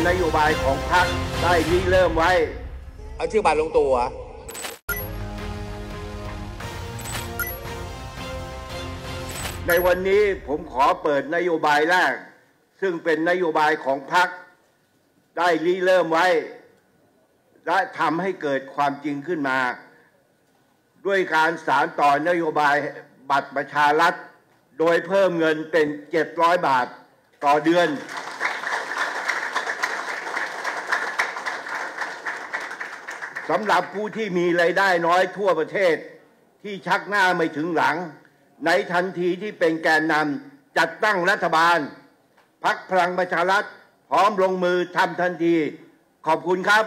นโยบายของพรรคได้ริเริ่มไว้เอาชื่อบัตรลงตัวในวันนี้ผมขอเปิดนโยบายแรกซึ่งเป็นนโยบายของพรรคได้ริเริ่มไว้และทำให้เกิดความจริงขึ้นมาด้วยการสานต่อนโยบายบัตรประชารัฐโดยเพิ่มเงินเป็น700 บาทต่อเดือนสำหรับผู้ที่มีรายได้น้อยทั่วประเทศที่ชักหน้าไม่ถึงหลังในทันทีที่เป็นแกนนำจัดตั้งรัฐบาลพรรคพลังประชารัฐพร้อมลงมือทำทันทีขอบคุณครับ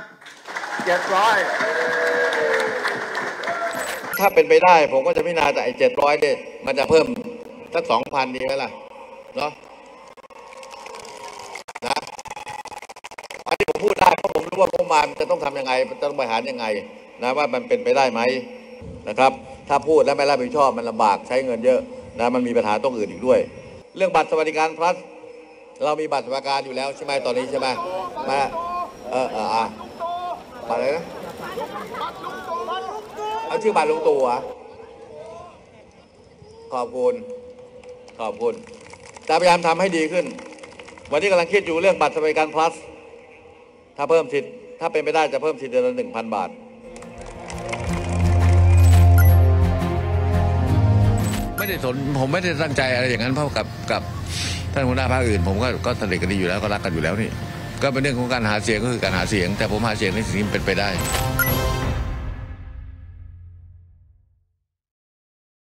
700 ถ้าเป็นไปได้ผมก็จะพิจารณาแต่700เนี่ยมันจะเพิ่มสัก 2,000 ดีไหมล่ะเนาะนะอันนี้ผมพูดได้เพราะผมรู้ว่างบประมาณจะต้องทำยังไงจะต้องบริหารยังไงนะว่ามันเป็นไปได้ไหมนะครับถ้าพูดแล้วไม่รับผิดชอบมันลำบากใช้เงินเยอะนะมันมีปัญหาตรงอื่นอีกด้วยเรื่องบัตรสวัสดิการ plus เรามีบัตรสวัสดิการอยู่แล้วใช่ไหมตอนนี้ใช่ไหมมาบัตรอะไรนะเอาชื่อบัตรลงตัวขอบคุณจะพยายามทำให้ดีขึ้นวันนี้กำลังคิดอยู่เรื่องบัตรสวัสดิการ plus ถ้าเพิ่มสิทธิ์ถ้าเป็นไปได้จะเพิ่มสิทธิ์เดือนละ 1,000 บาทผมไม่ได้ตั้งใจอะไรอย่างนั้นเพราะกับท่านหัวหน้าพรรคอื่นผมก็สนิทกันดีอยู่แล้วก็รักกันอยู่แล้วนี่ก็เป็นเรื่องของการหาเสียงก็คือการหาเสียงแต่ผมหาเสียงในสิ่งที่เป็นไปได้